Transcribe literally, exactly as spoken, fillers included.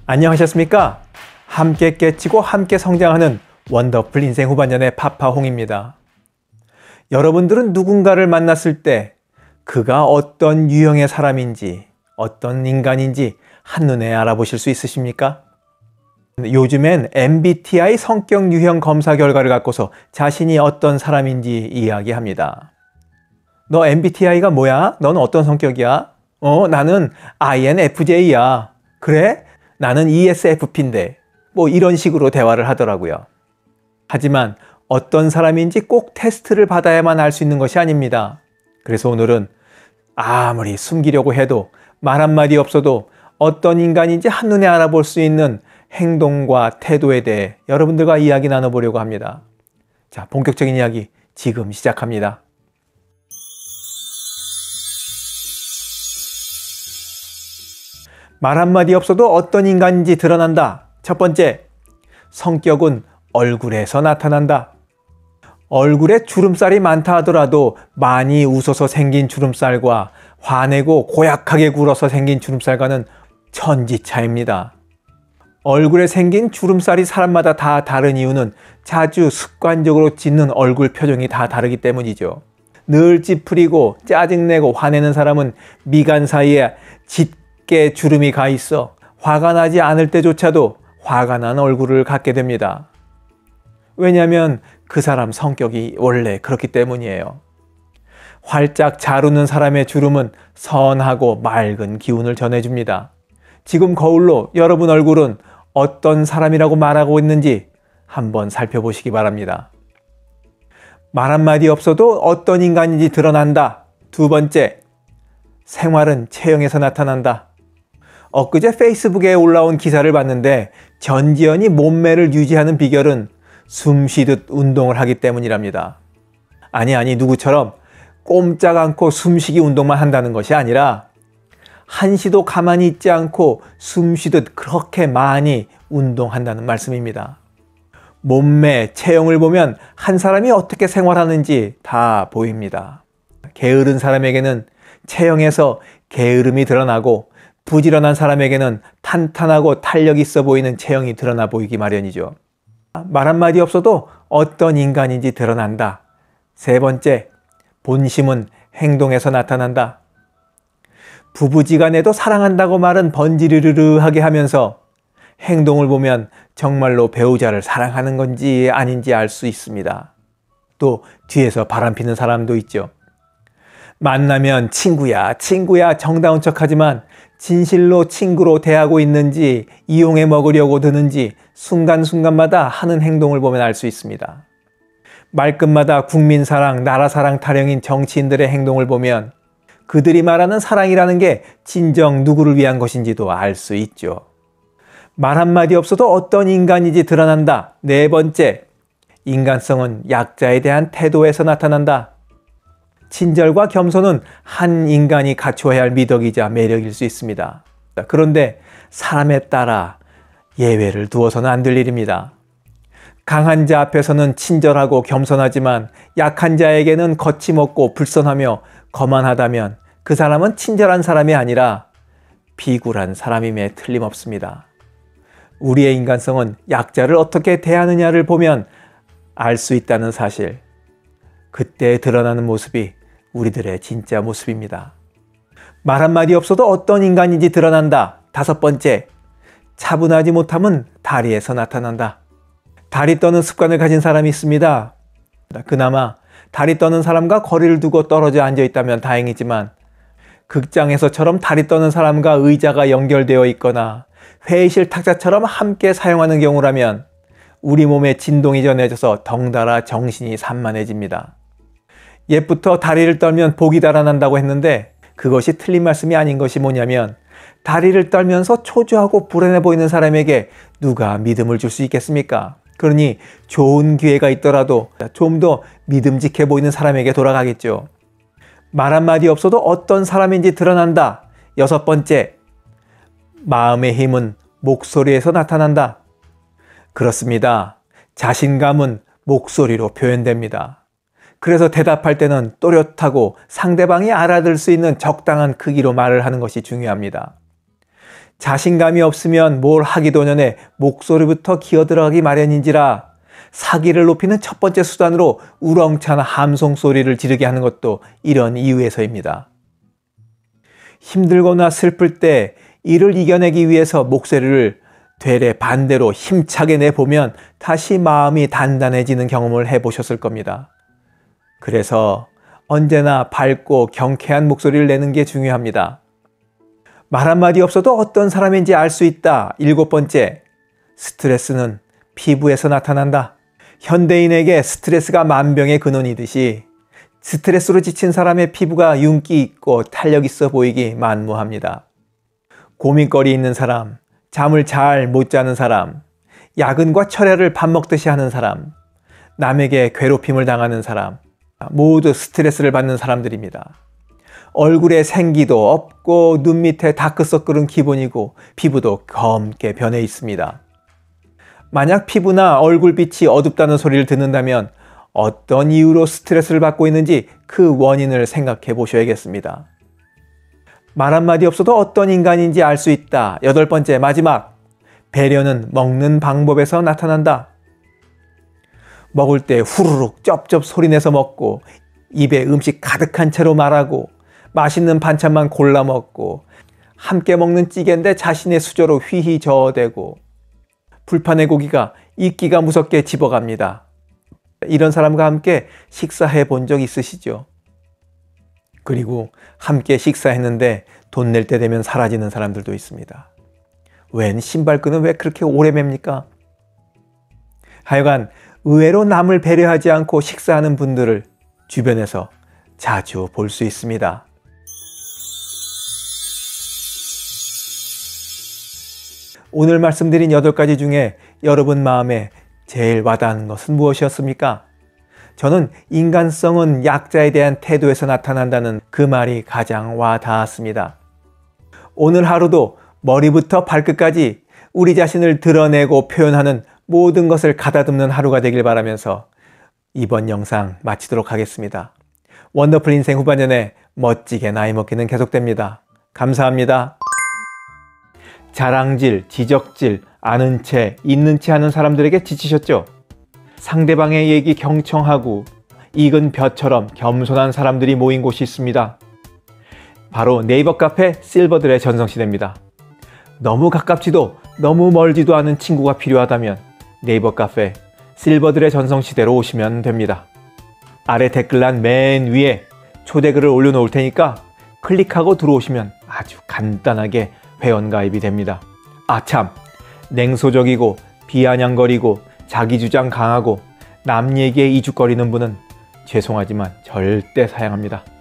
안녕하셨습니까? 함께 깨치고 함께 성장하는 원더풀 인생 후반년의 파파홍입니다. 여러분들은 누군가를 만났을 때 그가 어떤 유형의 사람인지, 어떤 인간인지 한눈에 알아보실 수 있으십니까? 요즘엔 엠비티아이 성격 유형 검사 결과를 갖고서 자신이 어떤 사람인지 이야기합니다. 너 엠비티아이가 뭐야? 넌 어떤 성격이야? 어, 나는 아이엔에프제이야. 그래? 나는 이에스에프피인데. 뭐 이런 식으로 대화를 하더라고요. 하지만 어떤 사람인지 꼭 테스트를 받아야만 알 수 있는 것이 아닙니다. 그래서 오늘은 아무리 숨기려고 해도 말 한마디 없어도 어떤 인간인지 한눈에 알아볼 수 있는 행동과 태도에 대해 여러분들과 이야기 나눠보려고 합니다. 자, 본격적인 이야기 지금 시작합니다. 말 한마디 없어도 어떤 인간인지 드러난다. 첫 번째, 성격은 얼굴에서 나타난다. 얼굴에 주름살이 많다 하더라도 많이 웃어서 생긴 주름살과 화내고 고약하게 굴어서 생긴 주름살과는 천지차이입니다. 얼굴에 생긴 주름살이 사람마다 다 다른 이유는 자주 습관적으로 짓는 얼굴 표정이 다 다르기 때문이죠. 늘 찌푸리고 짜증내고 화내는 사람은 미간 사이에 짙게 주름이 가 있어 화가 나지 않을 때조차도 화가 난 얼굴을 갖게 됩니다. 왜냐하면 그 사람 성격이 원래 그렇기 때문이에요. 활짝 잘 웃는 사람의 주름은 선하고 맑은 기운을 전해줍니다. 지금 거울로 여러분 얼굴은 어떤 사람이라고 말하고 있는지 한번 살펴보시기 바랍니다. 말 한마디 없어도 어떤 인간인지 드러난다. 두 번째, 생활은 체형에서 나타난다. 엊그제 페이스북에 올라온 기사를 봤는데 전지현이 몸매를 유지하는 비결은 숨 쉬듯 운동을 하기 때문이랍니다. 아니 아니 누구처럼 꼼짝 않고 숨쉬기 운동만 한다는 것이 아니라 한시도 가만히 있지 않고 숨 쉬듯 그렇게 많이 운동한다는 말씀입니다. 몸매, 체형을 보면 한 사람이 어떻게 생활하는지 다 보입니다. 게으른 사람에게는 체형에서 게으름이 드러나고 부지런한 사람에게는 탄탄하고 탄력 있어 보이는 체형이 드러나 보이기 마련이죠. 말 한마디 없어도 어떤 인간인지 드러난다. 세 번째, 본심은 행동에서 나타난다. 부부지간에도 사랑한다고 말은 번지르르르하게 하면서 행동을 보면 정말로 배우자를 사랑하는 건지 아닌지 알 수 있습니다. 또 뒤에서 바람피는 사람도 있죠. 만나면 친구야 친구야 정다운 척하지만 진실로 친구로 대하고 있는지 이용해 먹으려고 드는지 순간순간마다 하는 행동을 보면 알 수 있습니다. 말끝마다 국민사랑, 나라사랑 타령인 정치인들의 행동을 보면 그들이 말하는 사랑이라는 게 진정 누구를 위한 것인지도 알 수 있죠. 말 한마디 없어도 어떤 인간인지 드러난다. 네 번째, 인간성은 약자에 대한 태도에서 나타난다. 친절과 겸손은 한 인간이 갖추어야 할 미덕이자 매력일 수 있습니다. 그런데 사람에 따라 예외를 두어서는 안 될 일입니다. 강한 자 앞에서는 친절하고 겸손하지만 약한 자에게는 거침없고 불선하며 거만하다면 그 사람은 친절한 사람이 아니라 비굴한 사람임에 틀림없습니다. 우리의 인간성은 약자를 어떻게 대하느냐를 보면 알 수 있다는 사실, 그때 드러나는 모습이 우리들의 진짜 모습입니다. 말 한마디 없어도 어떤 인간인지 드러난다. 다섯 번째, 차분하지 못함은 다리에서 나타난다. 다리 떠는 습관을 가진 사람이 있습니다. 그나마 다리 떠는 사람과 거리를 두고 떨어져 앉아 있다면 다행이지만 극장에서처럼 다리 떠는 사람과 의자가 연결되어 있거나 회의실 탁자처럼 함께 사용하는 경우라면 우리 몸에 진동이 전해져서 덩달아 정신이 산만해집니다. 옛부터 다리를 떨면 복이 달아난다고 했는데 그것이 틀린 말씀이 아닌 것이 뭐냐면 다리를 떨면서 초조하고 불안해 보이는 사람에게 누가 믿음을 줄 수 있겠습니까? 그러니 좋은 기회가 있더라도 좀 더 믿음직해 보이는 사람에게 돌아가겠죠. 말 한마디 없어도 어떤 사람인지 드러난다. 여섯 번째, 마음의 힘은 목소리에서 나타난다. 그렇습니다. 자신감은 목소리로 표현됩니다. 그래서 대답할 때는 또렷하고 상대방이 알아들을 수 있는 적당한 크기로 말을 하는 것이 중요합니다. 자신감이 없으면 뭘 하기도 전에 목소리부터 기어들어가기 마련인지라 사기를 높이는 첫 번째 수단으로 우렁찬 함성 소리를 지르게 하는 것도 이런 이유에서입니다. 힘들거나 슬플 때 이를 이겨내기 위해서 목소리를 되레 반대로 힘차게 내보면 다시 마음이 단단해지는 경험을 해보셨을 겁니다. 그래서 언제나 밝고 경쾌한 목소리를 내는 게 중요합니다. 말 한마디 없어도 어떤 사람인지 알 수 있다. 일곱 번째, 스트레스는 피부에서 나타난다. 현대인에게 스트레스가 만병의 근원이듯이 스트레스로 지친 사람의 피부가 윤기 있고 탄력 있어 보이기 만무합니다. 고민거리 있는 사람, 잠을 잘 못 자는 사람, 야근과 철야를 밥 먹듯이 하는 사람, 남에게 괴롭힘을 당하는 사람, 모두 스트레스를 받는 사람들입니다. 얼굴에 생기도 없고 눈 밑에 다크서클은 기본이고 피부도 검게 변해 있습니다. 만약 피부나 얼굴빛이 어둡다는 소리를 듣는다면 어떤 이유로 스트레스를 받고 있는지 그 원인을 생각해 보셔야겠습니다. 말 한마디 없어도 어떤 인간인지 알 수 있다. 여덟 번째, 마지막, 배려는 먹는 방법에서 나타난다. 먹을 때 후루룩 쩝쩝 소리내서 먹고 입에 음식 가득한 채로 말하고 맛있는 반찬만 골라 먹고 함께 먹는 찌개인데 자신의 수저로 휘휘 저어대고 불판의 고기가 이끼가 무섭게 집어갑니다. 이런 사람과 함께 식사해 본 적 있으시죠? 그리고 함께 식사했는데 돈 낼 때 되면 사라지는 사람들도 있습니다. 웬 신발끈은 왜 그렇게 오래 맵니까? 하여간 의외로 남을 배려하지 않고 식사하는 분들을 주변에서 자주 볼 수 있습니다. 오늘 말씀드린 여덟 가지 중에 여러분 마음에 제일 와닿는 것은 무엇이었습니까? 저는 인간성은 약자에 대한 태도에서 나타난다는 그 말이 가장 와닿았습니다. 오늘 하루도 머리부터 발끝까지 우리 자신을 드러내고 표현하는 모든 것을 가다듬는 하루가 되길 바라면서 이번 영상 마치도록 하겠습니다. 원더풀 인생 후반전에 멋지게 나이 먹기는 계속됩니다. 감사합니다. 자랑질, 지적질, 아는 채, 있는 채 하는 사람들에게 지치셨죠? 상대방의 얘기 경청하고 익은 벼처럼 겸손한 사람들이 모인 곳이 있습니다. 바로 네이버 카페 실버들의 전성시대입니다. 너무 가깝지도 너무 멀지도 않은 친구가 필요하다면 네이버 카페 실버들의 전성시대로 오시면 됩니다. 아래 댓글란 맨 위에 초대글을 올려놓을 테니까 클릭하고 들어오시면 아주 간단하게 회원가입이 됩니다. 아 참, 냉소적이고 비아냥거리고 자기주장 강하고 남 얘기에 이죽거리는 분은 죄송하지만 절대 사양합니다.